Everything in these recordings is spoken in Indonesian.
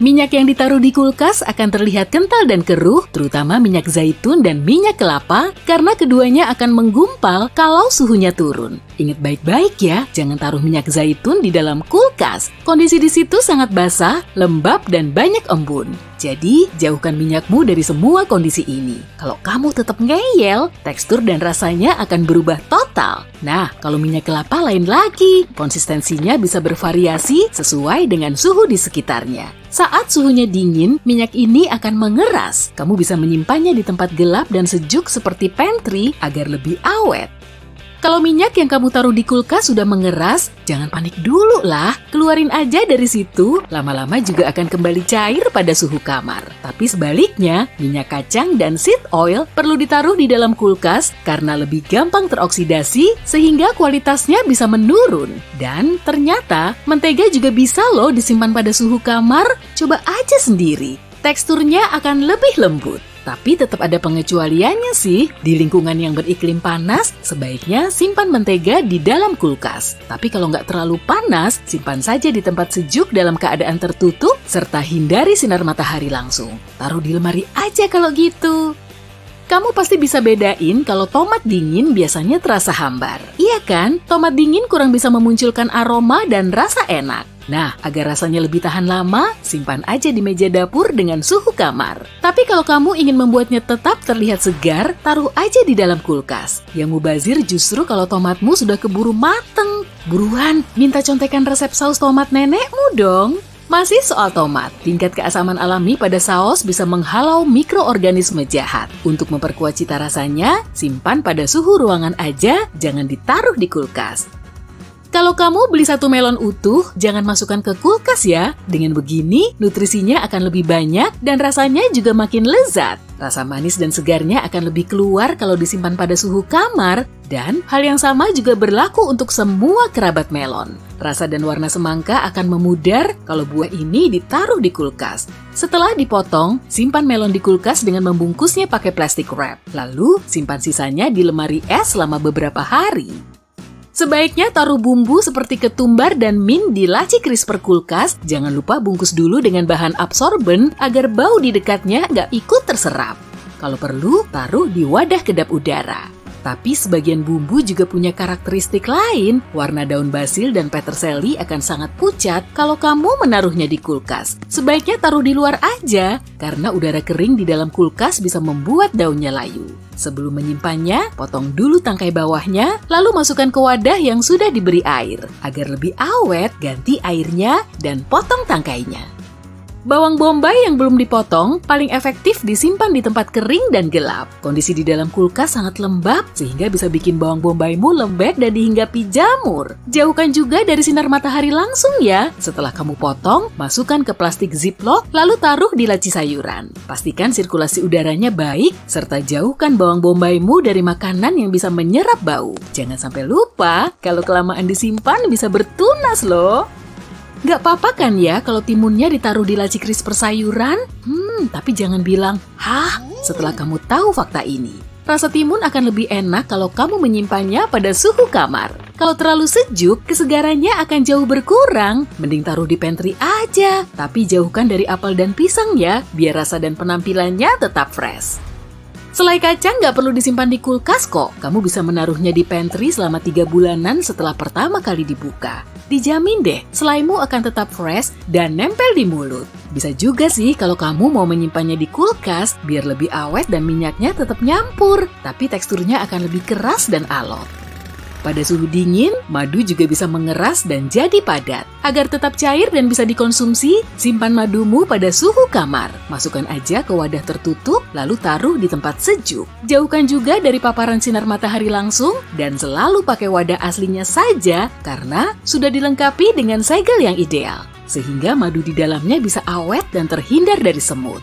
Minyak yang ditaruh di kulkas akan terlihat kental dan keruh, terutama minyak zaitun dan minyak kelapa, karena keduanya akan menggumpal kalau suhunya turun. Ingat baik-baik ya, jangan taruh minyak zaitun di dalam kulkas. Kondisi di situ sangat basah, lembab, dan banyak embun. Jadi, jauhkan minyakmu dari semua kondisi ini. Kalau kamu tetap ngeyel, tekstur dan rasanya akan berubah total. Nah, kalau minyak kelapa lain lagi, konsistensinya bisa bervariasi sesuai dengan suhu di sekitarnya. Saat suhunya dingin, minyak ini akan mengeras. Kamu bisa menyimpannya di tempat gelap dan sejuk seperti pantry agar lebih awet. Kalau minyak yang kamu taruh di kulkas sudah mengeras, jangan panik dulu lah. Keluarin aja dari situ, lama-lama juga akan kembali cair pada suhu kamar. Tapi sebaliknya, minyak kacang dan seed oil perlu ditaruh di dalam kulkas karena lebih gampang teroksidasi sehingga kualitasnya bisa menurun. Dan ternyata, mentega juga bisa loh disimpan pada suhu kamar. Coba aja sendiri. Teksturnya akan lebih lembut. Tapi tetap ada pengecualiannya sih. Di lingkungan yang beriklim panas, sebaiknya simpan mentega di dalam kulkas. Tapi kalau nggak terlalu panas, simpan saja di tempat sejuk dalam keadaan tertutup, serta hindari sinar matahari langsung. Taruh di lemari aja kalau gitu. Kamu pasti bisa bedain kalau tomat dingin biasanya terasa hambar. Iya kan? Tomat dingin kurang bisa memunculkan aroma dan rasa enak. Nah, agar rasanya lebih tahan lama, simpan aja di meja dapur dengan suhu kamar. Tapi kalau kamu ingin membuatnya tetap terlihat segar, taruh aja di dalam kulkas. Yang mubazir justru kalau tomatmu sudah keburu mateng. Buruan, minta contekan resep saus tomat nenekmu dong. Masih soal tomat, tingkat keasaman alami pada saus bisa menghalau mikroorganisme jahat. Untuk memperkuat cita rasanya, simpan pada suhu ruangan aja, jangan ditaruh di kulkas. Kalau kamu beli satu melon utuh, jangan masukkan ke kulkas ya. Dengan begini, nutrisinya akan lebih banyak dan rasanya juga makin lezat. Rasa manis dan segarnya akan lebih keluar kalau disimpan pada suhu kamar. Dan hal yang sama juga berlaku untuk semua kerabat melon. Rasa dan warna semangka akan memudar kalau buah ini ditaruh di kulkas. Setelah dipotong, simpan melon di kulkas dengan membungkusnya pakai plastik wrap. Lalu, simpan sisanya di lemari es selama beberapa hari. Sebaiknya taruh bumbu seperti ketumbar dan mint di laci crisper kulkas. Jangan lupa bungkus dulu dengan bahan absorben agar bau di dekatnya nggak ikut terserap. Kalau perlu, taruh di wadah kedap udara. Tapi sebagian bumbu juga punya karakteristik lain. Warna daun basil dan peterseli akan sangat pucat kalau kamu menaruhnya di kulkas. Sebaiknya taruh di luar aja, karena udara kering di dalam kulkas bisa membuat daunnya layu. Sebelum menyimpannya, potong dulu tangkai bawahnya, lalu masukkan ke wadah yang sudah diberi air. Agar lebih awet, ganti airnya dan potong tangkainya. Bawang bombay yang belum dipotong paling efektif disimpan di tempat kering dan gelap. Kondisi di dalam kulkas sangat lembab sehingga bisa bikin bawang bombaymu lembek dan dihinggapi jamur. Jauhkan juga dari sinar matahari langsung ya. Setelah kamu potong, masukkan ke plastik ziplock lalu taruh di laci sayuran. Pastikan sirkulasi udaranya baik serta jauhkan bawang bombaymu dari makanan yang bisa menyerap bau. Jangan sampai lupa, kalau kelamaan disimpan bisa bertunas loh. Nggak apa-apa kan ya kalau timunnya ditaruh di laci crisper sayuran? Tapi jangan bilang, "Hah?" setelah kamu tahu fakta ini. Rasa timun akan lebih enak kalau kamu menyimpannya pada suhu kamar. Kalau terlalu sejuk, kesegarannya akan jauh berkurang. Mending taruh di pantry aja. Tapi jauhkan dari apel dan pisang ya, biar rasa dan penampilannya tetap fresh. Selai kacang nggak perlu disimpan di kulkas kok. Kamu bisa menaruhnya di pantry selama 3 bulanan setelah pertama kali dibuka. Dijamin deh, selaimu akan tetap fresh dan nempel di mulut. Bisa juga sih kalau kamu mau menyimpannya di kulkas, biar lebih awet dan minyaknya tetap nyampur. Tapi teksturnya akan lebih keras dan alot. Pada suhu dingin, madu juga bisa mengeras dan jadi padat. Agar tetap cair dan bisa dikonsumsi, simpan madumu pada suhu kamar. Masukkan aja ke wadah tertutup, lalu taruh di tempat sejuk. Jauhkan juga dari paparan sinar matahari langsung, dan selalu pakai wadah aslinya saja, karena sudah dilengkapi dengan segel yang ideal. Sehingga madu di dalamnya bisa awet dan terhindar dari semut.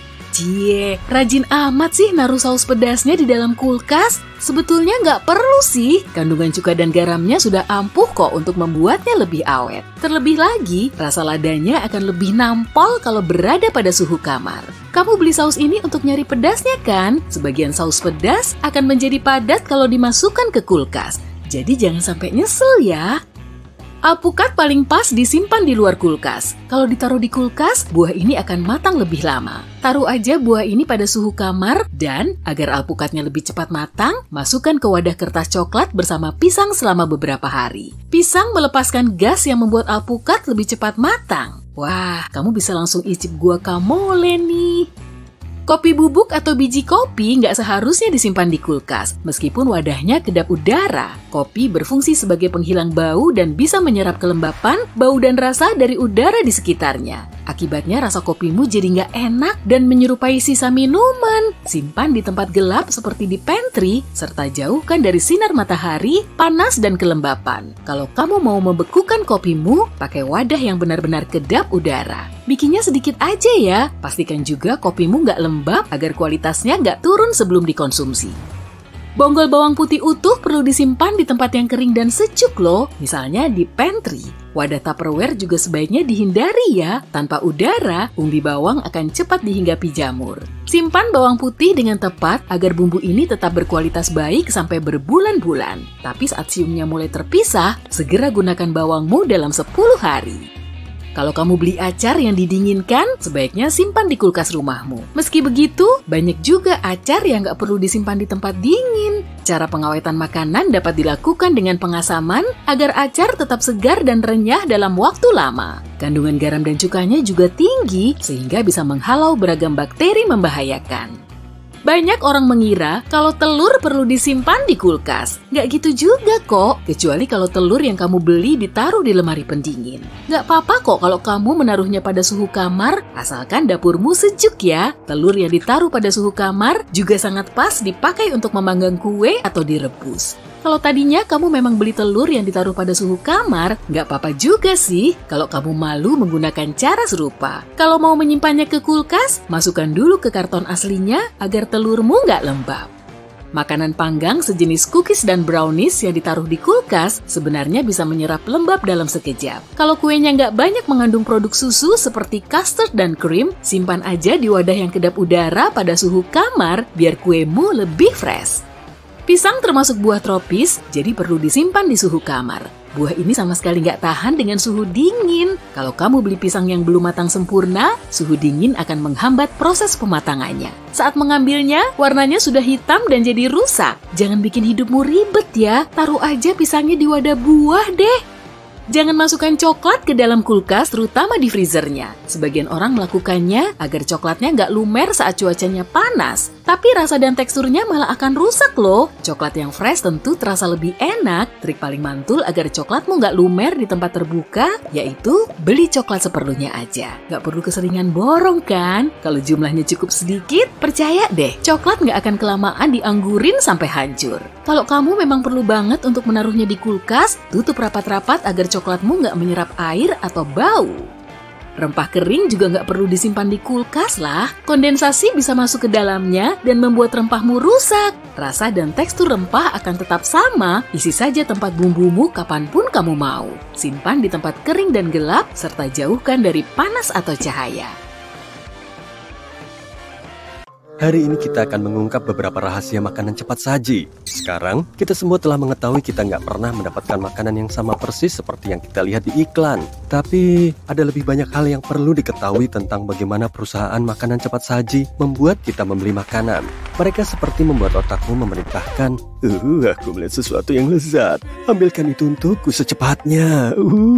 Cie, rajin amat sih naruh saus pedasnya di dalam kulkas. Sebetulnya nggak perlu sih. Kandungan cuka dan garamnya sudah ampuh kok untuk membuatnya lebih awet. Terlebih lagi, rasa ladanya akan lebih nampol kalau berada pada suhu kamar. Kamu beli saus ini untuk nyari pedasnya kan? Sebagian saus pedas akan menjadi padat kalau dimasukkan ke kulkas. Jadi jangan sampai nyesel ya. Alpukat paling pas disimpan di luar kulkas. Kalau ditaruh di kulkas, buah ini akan matang lebih lama. Taruh aja buah ini pada suhu kamar dan agar alpukatnya lebih cepat matang, masukkan ke wadah kertas coklat bersama pisang selama beberapa hari. Pisang melepaskan gas yang membuat alpukat lebih cepat matang. Wah, kamu bisa langsung icip guacamole nih. Kopi bubuk atau biji kopi nggak seharusnya disimpan di kulkas, meskipun wadahnya kedap udara. Kopi berfungsi sebagai penghilang bau dan bisa menyerap kelembapan, bau dan rasa dari udara di sekitarnya. Akibatnya rasa kopimu jadi nggak enak dan menyerupai sisa minuman. Simpan di tempat gelap seperti di pantry, serta jauhkan dari sinar matahari, panas, dan kelembapan. Kalau kamu mau membekukan kopimu, pakai wadah yang benar-benar kedap udara. Bikinnya sedikit aja ya, pastikan juga kopimu nggak lembab agar kualitasnya nggak turun sebelum dikonsumsi. Bonggol bawang putih utuh perlu disimpan di tempat yang kering dan sejuk loh, misalnya di pantry. Wadah Tupperware juga sebaiknya dihindari ya, tanpa udara, umbi bawang akan cepat dihinggapi jamur. Simpan bawang putih dengan tepat agar bumbu ini tetap berkualitas baik sampai berbulan-bulan. Tapi saat siumnya mulai terpisah, segera gunakan bawangmu dalam 10 hari. Kalau kamu beli acar yang didinginkan, sebaiknya simpan di kulkas rumahmu. Meski begitu, banyak juga acar yang nggak perlu disimpan di tempat dingin. Cara pengawetan makanan dapat dilakukan dengan pengasaman agar acar tetap segar dan renyah dalam waktu lama. Kandungan garam dan cukanya juga tinggi, sehingga bisa menghalau beragam bakteri membahayakan. Banyak orang mengira kalau telur perlu disimpan di kulkas. Nggak gitu juga kok, kecuali kalau telur yang kamu beli ditaruh di lemari pendingin. Nggak apa-apa kok kalau kamu menaruhnya pada suhu kamar, asalkan dapurmu sejuk ya. Telur yang ditaruh pada suhu kamar juga sangat pas dipakai untuk memanggang kue atau direbus. Kalau tadinya kamu memang beli telur yang ditaruh pada suhu kamar, nggak apa-apa juga sih kalau kamu malu menggunakan cara serupa. Kalau mau menyimpannya ke kulkas, masukkan dulu ke karton aslinya agar telurmu nggak lembab. Makanan panggang sejenis cookies dan brownies yang ditaruh di kulkas sebenarnya bisa menyerap lembab dalam sekejap. Kalau kuenya nggak banyak mengandung produk susu seperti custard dan krim, simpan aja di wadah yang kedap udara pada suhu kamar biar kuemu lebih fresh. Pisang termasuk buah tropis, jadi perlu disimpan di suhu kamar. Buah ini sama sekali nggak tahan dengan suhu dingin. Kalau kamu beli pisang yang belum matang sempurna, suhu dingin akan menghambat proses pematangannya. Saat mengambilnya, warnanya sudah hitam dan jadi rusak. Jangan bikin hidupmu ribet ya, taruh aja pisangnya di wadah buah deh. Jangan masukkan coklat ke dalam kulkas, terutama di freezernya. Sebagian orang melakukannya agar coklatnya nggak lumer saat cuacanya panas. Tapi rasa dan teksturnya malah akan rusak loh. Coklat yang fresh tentu terasa lebih enak. Trik paling mantul agar coklatmu nggak lumer di tempat terbuka, yaitu beli coklat seperlunya aja. Nggak perlu keseringan borong kan? Kalau jumlahnya cukup sedikit, percaya deh, coklat nggak akan kelamaan dianggurin sampai hancur. Kalau kamu memang perlu banget untuk menaruhnya di kulkas, tutup rapat-rapat agar coklatmu nggak menyerap air atau bau. Rempah kering juga nggak perlu disimpan di kulkas lah. Kondensasi bisa masuk ke dalamnya dan membuat rempahmu rusak. Rasa dan tekstur rempah akan tetap sama. Isi saja tempat bumbumu kapanpun kamu mau. Simpan di tempat kering dan gelap, serta jauhkan dari panas atau cahaya. Hari ini kita akan mengungkap beberapa rahasia makanan cepat saji. Sekarang, kita semua telah mengetahui kita nggak pernah mendapatkan makanan yang sama persis seperti yang kita lihat di iklan. Tapi, ada lebih banyak hal yang perlu diketahui tentang bagaimana perusahaan makanan cepat saji membuat kita membeli makanan. Mereka seperti membuat otakmu memerintahkan, aku melihat sesuatu yang lezat. Ambilkan itu untukku secepatnya.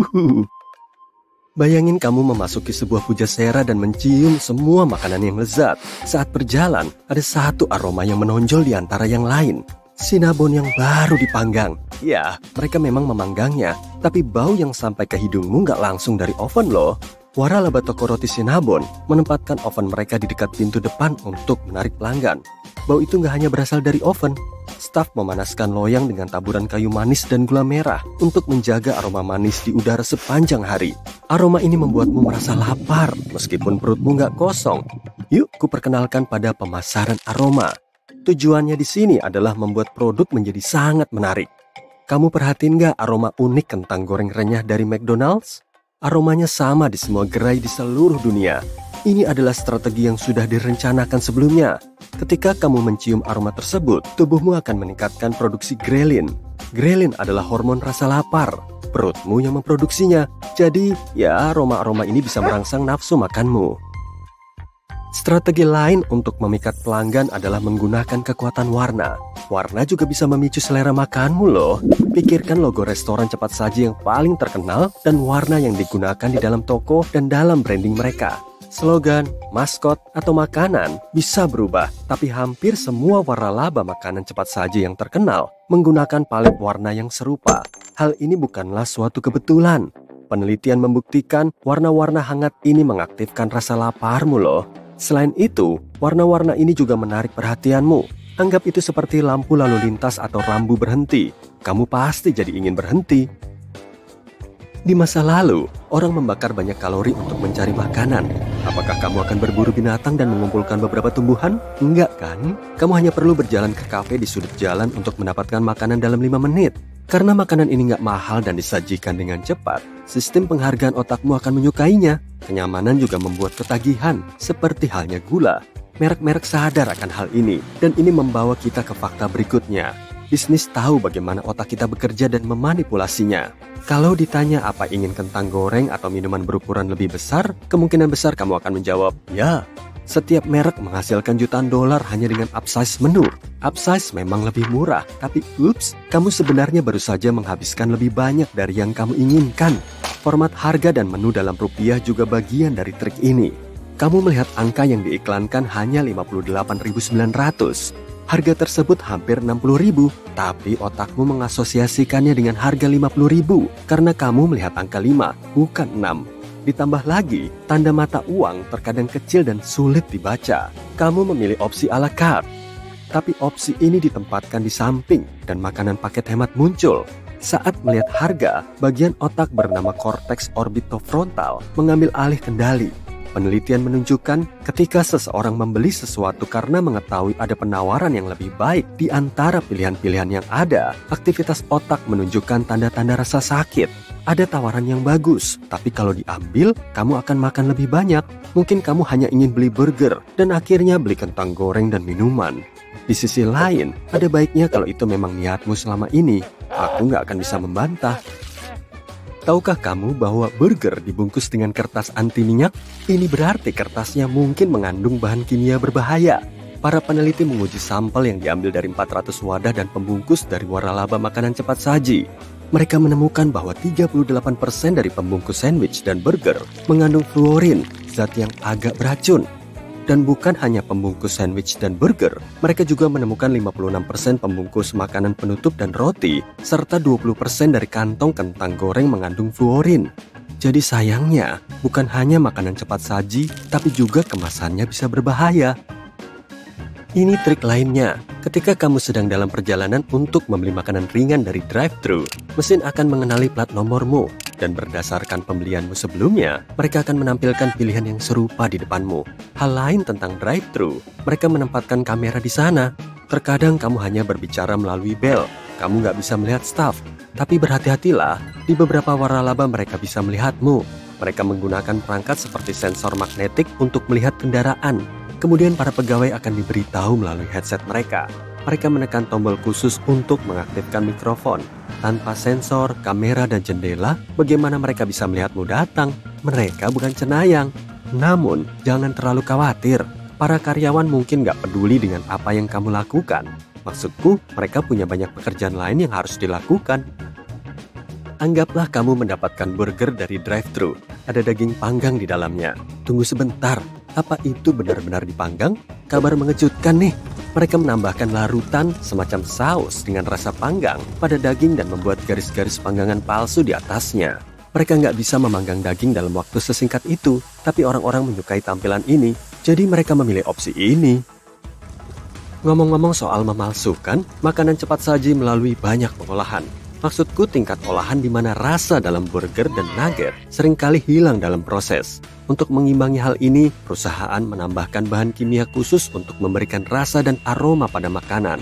Bayangin kamu memasuki sebuah pujasera dan mencium semua makanan yang lezat. Saat berjalan, ada satu aroma yang menonjol di antara yang lain. Cinnamon yang baru dipanggang. Ya, mereka memang memanggangnya, tapi bau yang sampai ke hidungmu nggak langsung dari oven loh. Waralaba toko roti Cinnamon menempatkan oven mereka di dekat pintu depan untuk menarik pelanggan. Bau itu nggak hanya berasal dari oven. Staf memanaskan loyang dengan taburan kayu manis dan gula merah untuk menjaga aroma manis di udara sepanjang hari. Aroma ini membuatmu merasa lapar meskipun perutmu nggak kosong. Yuk, kuperkenalkan pada pemasaran aroma. Tujuannya di sini adalah membuat produk menjadi sangat menarik. Kamu perhatiin nggak aroma unik kentang goreng renyah dari McDonald's? Aromanya sama di semua gerai di seluruh dunia. Ini adalah strategi yang sudah direncanakan sebelumnya. Ketika kamu mencium aroma tersebut, tubuhmu akan meningkatkan produksi grelin. Grelin adalah hormon rasa lapar. Perutmu yang memproduksinya. Jadi, ya aroma-aroma ini bisa merangsang nafsu makanmu. Strategi lain untuk memikat pelanggan adalah menggunakan kekuatan warna. Warna juga bisa memicu selera makanmu loh. Pikirkan logo restoran cepat saji yang paling terkenal dan warna yang digunakan di dalam toko dan dalam branding mereka. Slogan, maskot, atau makanan bisa berubah, tapi hampir semua warna laba makanan cepat saji yang terkenal menggunakan palet warna yang serupa. Hal ini bukanlah suatu kebetulan. Penelitian membuktikan warna-warna hangat ini mengaktifkan rasa laparmu loh. Selain itu, warna-warna ini juga menarik perhatianmu. Anggap itu seperti lampu lalu lintas atau rambu berhenti. Kamu pasti jadi ingin berhenti. Di masa lalu, orang membakar banyak kalori untuk mencari makanan. Apakah kamu akan berburu binatang dan mengumpulkan beberapa tumbuhan? Enggak kan? Kamu hanya perlu berjalan ke kafe di sudut jalan untuk mendapatkan makanan dalam 5 menit. Karena makanan ini nggak mahal dan disajikan dengan cepat, sistem penghargaan otakmu akan menyukainya. Kenyamanan juga membuat ketagihan, seperti halnya gula. Merek-merek sadar akan hal ini, dan ini membawa kita ke fakta berikutnya. Bisnis tahu bagaimana otak kita bekerja dan memanipulasinya. Kalau ditanya apa ingin kentang goreng atau minuman berukuran lebih besar, kemungkinan besar kamu akan menjawab, ya. Setiap merek menghasilkan jutaan dolar hanya dengan upsize menu. Upsize memang lebih murah, tapi ups, kamu sebenarnya baru saja menghabiskan lebih banyak dari yang kamu inginkan. Format harga dan menu dalam rupiah juga bagian dari trik ini. Kamu melihat angka yang diiklankan hanya 58.900. Harga tersebut hampir 60.000, tapi otakmu mengasosiasikannya dengan harga 50.000 karena kamu melihat angka 5, bukan 6. Ditambah lagi, tanda mata uang terkadang kecil dan sulit dibaca. Kamu memilih opsi à la carte, tapi opsi ini ditempatkan di samping dan makanan paket hemat muncul. Saat melihat harga, bagian otak bernama korteks orbitofrontal mengambil alih kendali. Penelitian menunjukkan ketika seseorang membeli sesuatu karena mengetahui ada penawaran yang lebih baik di antara pilihan-pilihan yang ada, aktivitas otak menunjukkan tanda-tanda rasa sakit. Ada tawaran yang bagus, tapi kalau diambil, kamu akan makan lebih banyak. Mungkin kamu hanya ingin beli burger dan akhirnya beli kentang goreng dan minuman. Di sisi lain, ada baiknya kalau itu memang niatmu selama ini. Aku nggak akan bisa membantah. Tahukah kamu bahwa burger dibungkus dengan kertas anti minyak? Ini berarti kertasnya mungkin mengandung bahan kimia berbahaya. Para peneliti menguji sampel yang diambil dari 400 wadah dan pembungkus dari waralaba makanan cepat saji. Mereka menemukan bahwa 38% dari pembungkus sandwich dan burger mengandung fluorin, zat yang agak beracun. Dan bukan hanya pembungkus sandwich dan burger, mereka juga menemukan 56% pembungkus makanan penutup dan roti, serta 20% dari kantong kentang goreng mengandung fluorin. Jadi sayangnya, bukan hanya makanan cepat saji, tapi juga kemasannya bisa berbahaya. Ini trik lainnya. Ketika kamu sedang dalam perjalanan untuk membeli makanan ringan dari drive-thru, mesin akan mengenali plat nomormu. Dan berdasarkan pembelianmu sebelumnya, mereka akan menampilkan pilihan yang serupa di depanmu. Hal lain tentang drive-thru, mereka menempatkan kamera di sana. Terkadang kamu hanya berbicara melalui bel, kamu nggak bisa melihat staff. Tapi berhati-hatilah, di beberapa waralaba mereka bisa melihatmu. Mereka menggunakan perangkat seperti sensor magnetik untuk melihat kendaraan. Kemudian para pegawai akan diberitahu melalui headset mereka. Mereka menekan tombol khusus untuk mengaktifkan mikrofon. Tanpa sensor, kamera, dan jendela, bagaimana mereka bisa melihatmu datang? Mereka bukan cenayang. Namun, jangan terlalu khawatir. Para karyawan mungkin gak peduli dengan apa yang kamu lakukan. Maksudku, mereka punya banyak pekerjaan lain yang harus dilakukan. Anggaplah kamu mendapatkan burger dari drive-thru. Ada daging panggang di dalamnya. Tunggu sebentar, apa itu benar-benar dipanggang? Kabar mengejutkan nih. Mereka menambahkan larutan semacam saus dengan rasa panggang pada daging dan membuat garis-garis panggangan palsu di atasnya. Mereka nggak bisa memanggang daging dalam waktu sesingkat itu, tapi orang-orang menyukai tampilan ini, jadi mereka memilih opsi ini. Ngomong-ngomong soal memalsukan, makanan cepat saji melalui banyak pengolahan. Maksudku tingkat olahan di mana rasa dalam burger dan nugget seringkali hilang dalam proses. Untuk mengimbangi hal ini, perusahaan menambahkan bahan kimia khusus untuk memberikan rasa dan aroma pada makanan.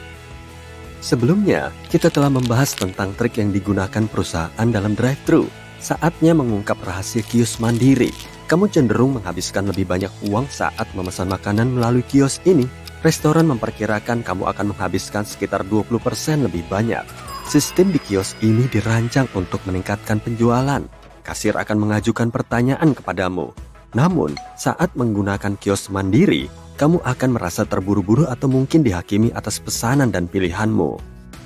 Sebelumnya, kita telah membahas tentang trik yang digunakan perusahaan dalam drive-thru. Saatnya mengungkap rahasia kios mandiri. Kamu cenderung menghabiskan lebih banyak uang saat memesan makanan melalui kios ini. Restoran memperkirakan kamu akan menghabiskan sekitar 20% lebih banyak. Sistem di kios ini dirancang untuk meningkatkan penjualan. Kasir akan mengajukan pertanyaan kepadamu. Namun, saat menggunakan kios mandiri, kamu akan merasa terburu-buru atau mungkin dihakimi atas pesanan dan pilihanmu.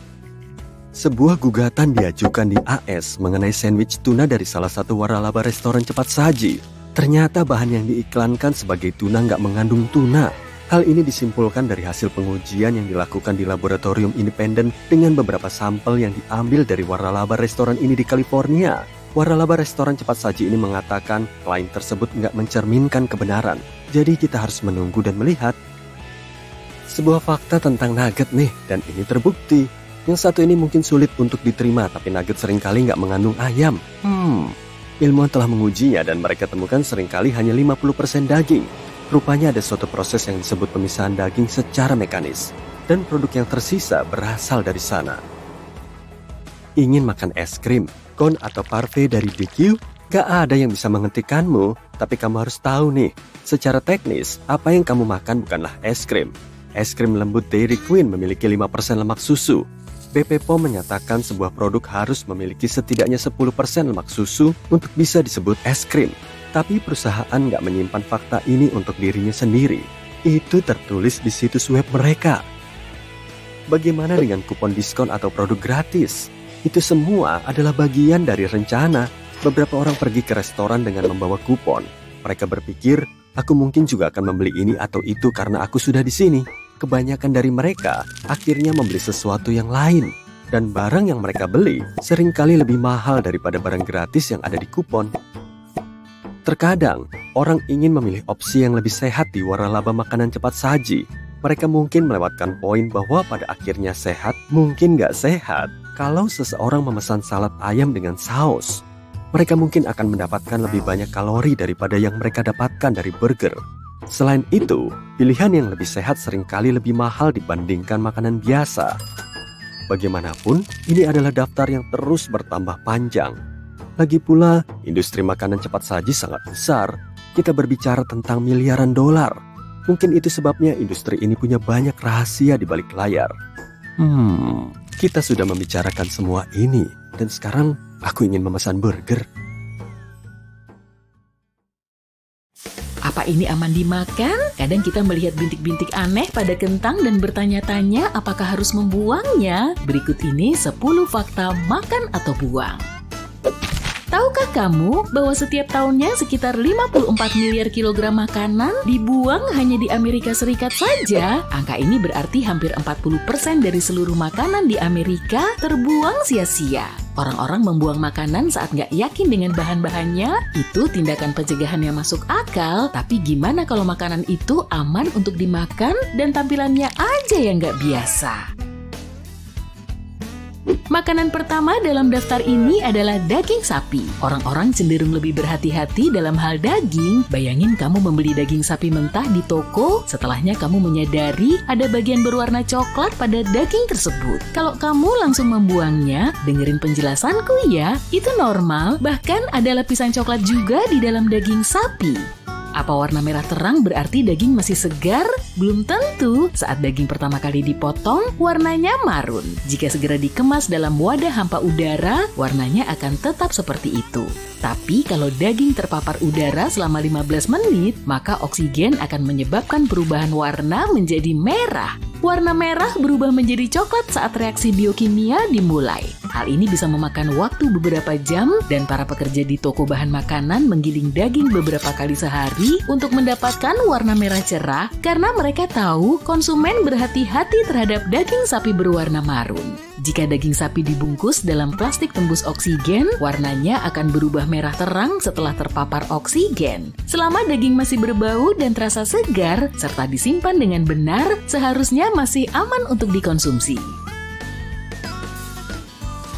Sebuah gugatan diajukan di AS mengenai sandwich tuna dari salah satu waralaba restoran cepat saji. Ternyata bahan yang diiklankan sebagai tuna nggak mengandung tuna. Hal ini disimpulkan dari hasil pengujian yang dilakukan di laboratorium independen dengan beberapa sampel yang diambil dari waralaba restoran ini di California. Waralaba restoran cepat saji ini mengatakan klaim tersebut nggak mencerminkan kebenaran. Jadi kita harus menunggu dan melihat. Sebuah fakta tentang nugget nih, dan ini terbukti. Yang satu ini mungkin sulit untuk diterima, tapi nugget seringkali nggak mengandung ayam. Ilmuwan telah mengujinya dan mereka temukan seringkali hanya 50% daging. Rupanya ada suatu proses yang disebut pemisahan daging secara mekanis. Dan produk yang tersisa berasal dari sana. Ingin makan es krim, cone atau parfait dari DQ? Gak ada yang bisa menghentikanmu, tapi kamu harus tahu nih. Secara teknis, apa yang kamu makan bukanlah es krim. Es krim lembut Dairy Queen memiliki 5% lemak susu. BP POM menyatakan sebuah produk harus memiliki setidaknya 10% lemak susu untuk bisa disebut es krim. Tapi perusahaan nggak menyimpan fakta ini untuk dirinya sendiri. Itu tertulis di situs web mereka. Bagaimana dengan kupon diskon atau produk gratis? Itu semua adalah bagian dari rencana. Beberapa orang pergi ke restoran dengan membawa kupon. Mereka berpikir, aku mungkin juga akan membeli ini atau itu karena aku sudah di sini. Kebanyakan dari mereka akhirnya membeli sesuatu yang lain. Dan barang yang mereka beli seringkali lebih mahal daripada barang gratis yang ada di kupon. Terkadang, orang ingin memilih opsi yang lebih sehat di waralaba makanan cepat saji. Mereka mungkin melewatkan poin bahwa pada akhirnya sehat mungkin nggak sehat. Kalau seseorang memesan salad ayam dengan saus, mereka mungkin akan mendapatkan lebih banyak kalori daripada yang mereka dapatkan dari burger. Selain itu, pilihan yang lebih sehat seringkali lebih mahal dibandingkan makanan biasa. Bagaimanapun, ini adalah daftar yang terus bertambah panjang. Lagi pula, industri makanan cepat saji sangat besar. Kita berbicara tentang miliaran dolar. Mungkin itu sebabnya industri ini punya banyak rahasia di balik layar. Kita sudah membicarakan semua ini, dan sekarang aku ingin memesan burger. Apa ini aman dimakan? Kadang kita melihat bintik-bintik aneh pada kentang dan bertanya-tanya apakah harus membuangnya. Berikut ini 10 fakta makan atau buang. Tahukah kamu bahwa setiap tahunnya sekitar 54 miliar kilogram makanan dibuang hanya di Amerika Serikat saja? Angka ini berarti hampir 40% dari seluruh makanan di Amerika terbuang sia-sia. Orang-orang membuang makanan saat nggak yakin dengan bahan-bahannya, itu tindakan pencegahan yang masuk akal. Tapi gimana kalau makanan itu aman untuk dimakan dan tampilannya aja yang nggak biasa? Makanan pertama dalam daftar ini adalah daging sapi. Orang-orang cenderung lebih berhati-hati dalam hal daging. Bayangin kamu membeli daging sapi mentah di toko, setelahnya kamu menyadari ada bagian berwarna coklat pada daging tersebut. Kalau kamu langsung membuangnya, dengerin penjelasanku ya, itu normal. Bahkan ada lapisan coklat juga di dalam daging sapi. Apa warna merah terang berarti daging masih segar? Belum tentu. Saat daging pertama kali dipotong, warnanya marun. Jika segera dikemas dalam wadah hampa udara, warnanya akan tetap seperti itu. Tapi kalau daging terpapar udara selama 15 menit, maka oksigen akan menyebabkan perubahan warna menjadi merah. Warna merah berubah menjadi coklat saat reaksi biokimia dimulai. Hal ini bisa memakan waktu beberapa jam dan para pekerja di toko bahan makanan menggiling daging beberapa kali sehari untuk mendapatkan warna merah cerah karena mereka tahu konsumen berhati-hati terhadap daging sapi berwarna marun. Jika daging sapi dibungkus dalam plastik tembus oksigen, warnanya akan berubah merah terang setelah terpapar oksigen. Selama daging masih berbau dan terasa segar, serta disimpan dengan benar, seharusnya masih aman untuk dikonsumsi.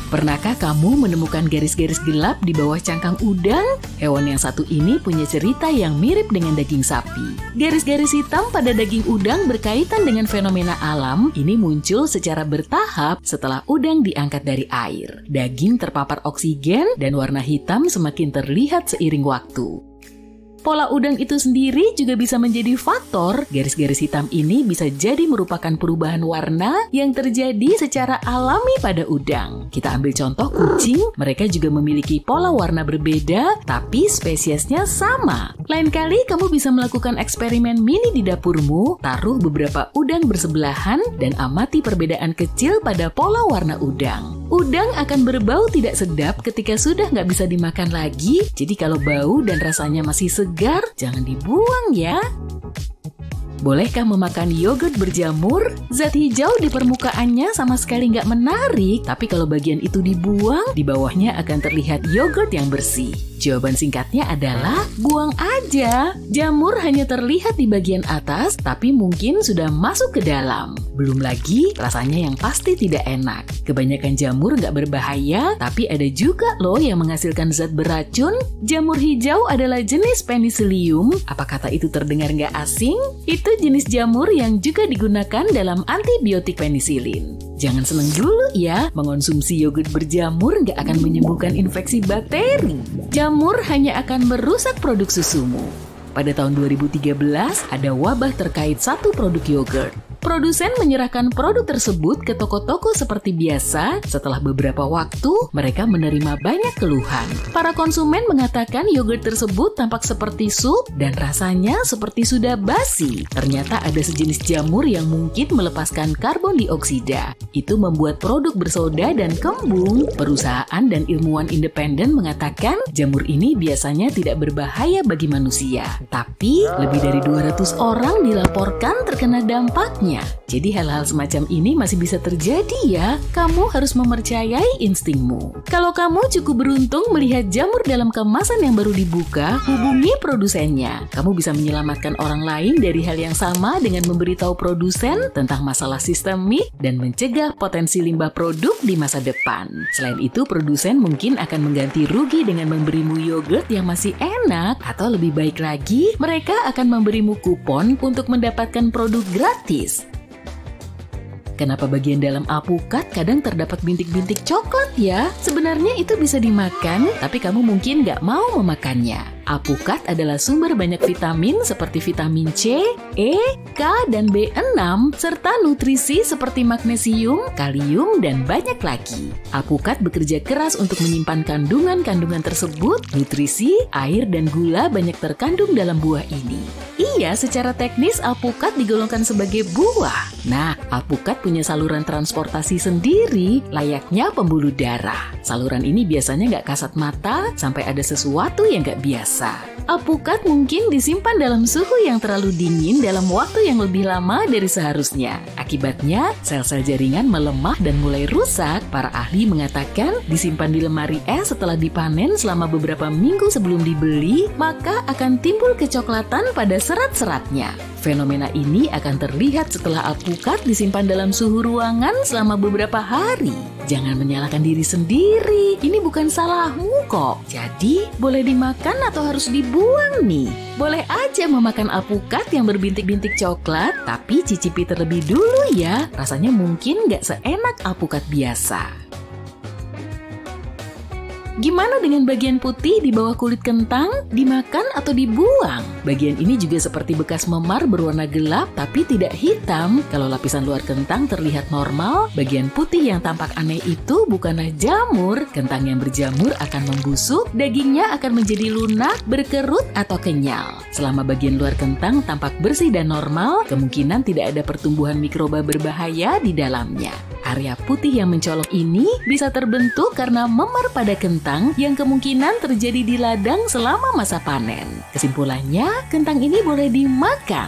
Pernahkah kamu menemukan garis-garis gelap di bawah cangkang udang? Hewan yang satu ini punya cerita yang mirip dengan daging sapi. Garis-garis hitam pada daging udang berkaitan dengan fenomena alam. Ini muncul secara bertahap setelah udang diangkat dari air. Daging terpapar oksigen dan warna hitam semakin terlihat seiring waktu. Pola udang itu sendiri juga bisa menjadi faktor. Garis-garis hitam ini bisa jadi merupakan perubahan warna yang terjadi secara alami pada udang. Kita ambil contoh kucing, mereka juga memiliki pola warna berbeda, tapi spesiesnya sama. Lain kali kamu bisa melakukan eksperimen mini di dapurmu, taruh beberapa udang bersebelahan dan amati perbedaan kecil pada pola warna udang. Udang akan berbau tidak sedap ketika sudah nggak bisa dimakan lagi, jadi kalau bau dan rasanya masih segar, jangan dibuang ya. Bolehkah memakan yogurt berjamur? Zat hijau di permukaannya sama sekali nggak menarik, tapi kalau bagian itu dibuang, di bawahnya akan terlihat yogurt yang bersih. Jawaban singkatnya adalah buang aja. Jamur hanya terlihat di bagian atas, tapi mungkin sudah masuk ke dalam. Belum lagi rasanya yang pasti tidak enak. Kebanyakan jamur nggak berbahaya, tapi ada juga loh yang menghasilkan zat beracun. Jamur hijau adalah jenis Penicillium. Apa kata itu terdengar nggak asing? Itu jenis jamur yang juga digunakan dalam antibiotik penisilin. Jangan seneng dulu ya, mengonsumsi yogurt berjamur nggak akan menyembuhkan infeksi bakteri. Jamur hanya akan merusak produk susumu. Pada tahun 2013, ada wabah terkait satu produk yogurt. Produsen menyerahkan produk tersebut ke toko-toko seperti biasa. Setelah beberapa waktu, mereka menerima banyak keluhan. Para konsumen mengatakan yogurt tersebut tampak seperti sup dan rasanya seperti sudah basi. Ternyata ada sejenis jamur yang mungkin melepaskan karbon dioksida. Itu membuat produk bersoda dan kembung. Perusahaan dan ilmuwan independen mengatakan jamur ini biasanya tidak berbahaya bagi manusia. Tapi lebih dari 200 orang dilaporkan terkena dampaknya. Jadi hal-hal semacam ini masih bisa terjadi ya. Kamu harus mempercayai instingmu. Kalau kamu cukup beruntung melihat jamur dalam kemasan yang baru dibuka, hubungi produsennya. Kamu bisa menyelamatkan orang lain dari hal yang sama dengan memberitahu produsen tentang masalah sistemik dan mencegah potensi limbah produk di masa depan. Selain itu, produsen mungkin akan mengganti rugi dengan memberimu yogurt yang masih enak, atau lebih baik lagi, mereka akan memberimu kupon untuk mendapatkan produk gratis. Kenapa bagian dalam alpukat kadang terdapat bintik-bintik coklat ya? Sebenarnya itu bisa dimakan, tapi kamu mungkin nggak mau memakannya. Alpukat adalah sumber banyak vitamin seperti vitamin C, E, K, dan B6, serta nutrisi seperti magnesium, kalium, dan banyak lagi. Alpukat bekerja keras untuk menyimpan kandungan-kandungan tersebut. Nutrisi, air, dan gula banyak terkandung dalam buah ini. Iya, secara teknis alpukat digolongkan sebagai buah. Nah, alpukat punya saluran transportasi sendiri, layaknya pembuluh darah. Saluran ini biasanya nggak kasat mata sampai ada sesuatu yang nggak biasa. Alpukat mungkin disimpan dalam suhu yang terlalu dingin dalam waktu yang lebih lama dari seharusnya. Akibatnya, sel-sel jaringan melemah dan mulai rusak. Para ahli mengatakan disimpan di lemari es setelah dipanen selama beberapa minggu sebelum dibeli, maka akan timbul kecoklatan pada serat-seratnya. Fenomena ini akan terlihat setelah alpukat disimpan dalam suhu ruangan selama beberapa hari. Jangan menyalahkan diri sendiri, ini bukan salahmu kok. Jadi, boleh dimakan atau harus dibuang nih? Boleh aja memakan alpukat yang berbintik-bintik coklat, tapi cicipi terlebih dulu ya. Rasanya mungkin nggak seenak alpukat biasa. Gimana dengan bagian putih di bawah kulit kentang? Dimakan atau dibuang? Bagian ini juga seperti bekas memar berwarna gelap tapi tidak hitam. Kalau lapisan luar kentang terlihat normal, bagian putih yang tampak aneh itu bukanlah jamur. Kentang yang berjamur akan membusuk, dagingnya akan menjadi lunak, berkerut, atau kenyal. Selama bagian luar kentang tampak bersih dan normal, kemungkinan tidak ada pertumbuhan mikroba berbahaya di dalamnya. Area putih yang mencolok ini bisa terbentuk karena memar pada kentang yang kemungkinan terjadi di ladang selama masa panen. Kesimpulannya, kentang ini boleh dimakan.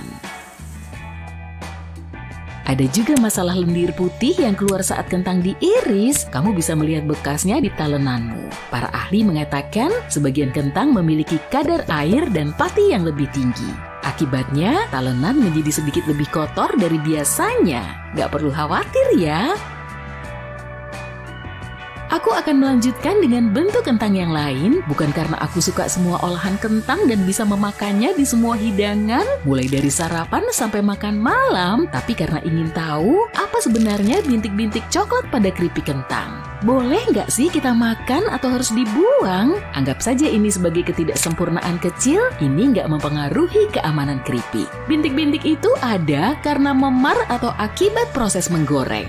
Ada juga masalah lendir putih yang keluar saat kentang diiris. Kamu bisa melihat bekasnya di talenanmu. Para ahli mengatakan sebagian kentang memiliki kadar air dan pati yang lebih tinggi. Akibatnya, talenan menjadi sedikit lebih kotor dari biasanya. Gak perlu khawatir ya. Aku Aku akan melanjutkan dengan bentuk kentang yang lain, bukan karena aku suka semua olahan kentang dan bisa memakannya di semua hidangan, mulai dari sarapan sampai makan malam, tapi karena ingin tahu apa sebenarnya bintik-bintik coklat pada keripik kentang. Boleh nggak sih kita makan atau harus dibuang? Anggap saja ini sebagai ketidaksempurnaan kecil, ini nggak mempengaruhi keamanan keripik. Bintik-bintik itu ada karena memar atau akibat proses menggoreng.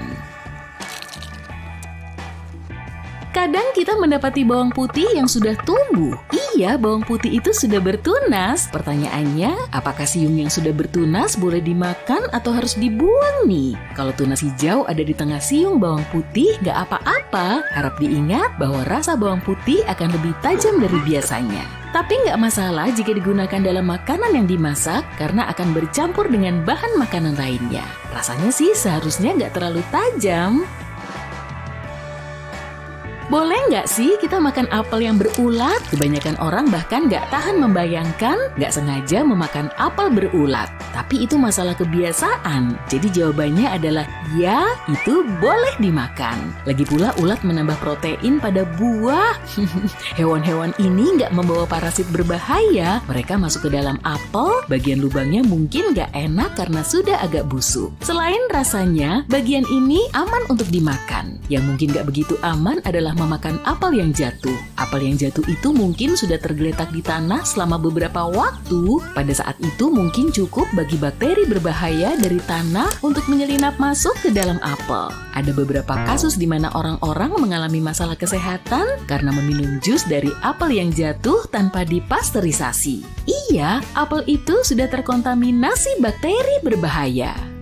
Kadang kita mendapati bawang putih yang sudah tumbuh. Iya, bawang putih itu sudah bertunas. Pertanyaannya, apakah siung yang sudah bertunas boleh dimakan atau harus dibuang nih? Kalau tunas hijau ada di tengah siung bawang putih, nggak apa-apa. Harap diingat bahwa rasa bawang putih akan lebih tajam dari biasanya. Tapi nggak masalah jika digunakan dalam makanan yang dimasak karena akan bercampur dengan bahan makanan lainnya. Rasanya sih seharusnya nggak terlalu tajam. Boleh nggak sih kita makan apel yang berulat? Kebanyakan orang bahkan nggak tahan membayangkan nggak sengaja memakan apel berulat. Tapi itu masalah kebiasaan. Jadi jawabannya adalah ya, itu boleh dimakan. Lagi pula ulat menambah protein pada buah. Hewan-hewan ini nggak membawa parasit berbahaya. Mereka masuk ke dalam apel, bagian lubangnya mungkin nggak enak karena sudah agak busuk. Selain rasanya, bagian ini aman untuk dimakan. Yang mungkin nggak begitu aman adalah memakan apel yang jatuh. Apel yang jatuh itu mungkin sudah tergeletak di tanah selama beberapa waktu. Pada saat itu mungkin cukup bagi bakteri berbahaya dari tanah untuk menyelinap masuk ke dalam apel. Ada beberapa kasus di mana orang-orang mengalami masalah kesehatan karena meminum jus dari apel yang jatuh tanpa dipasteurisasi. Iya, apel itu sudah terkontaminasi bakteri berbahaya.